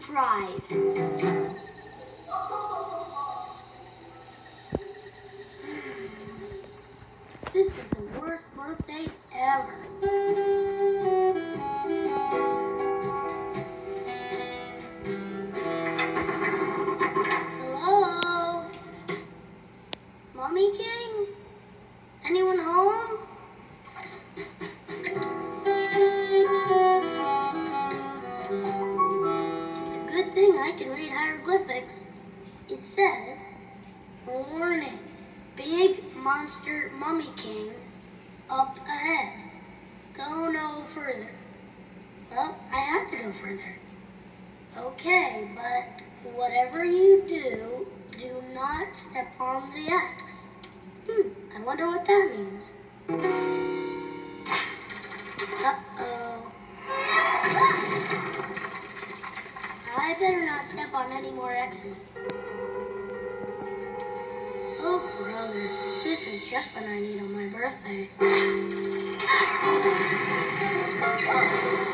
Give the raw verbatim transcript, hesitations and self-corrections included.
surprise. This is the worst birthday ever. Hello? Mommy King? Anyone home? It's a good thing I can read hieroglyphics. It says, warning, big monster Mummy King up ahead. Go no further. Well, I have to go further. Okay, but whatever you do, do not step on the axe. Hmm, I wonder what that means. Uh-oh. I better not step on any more X's. Oh, brother, this is just what I need on my birthday. Oh.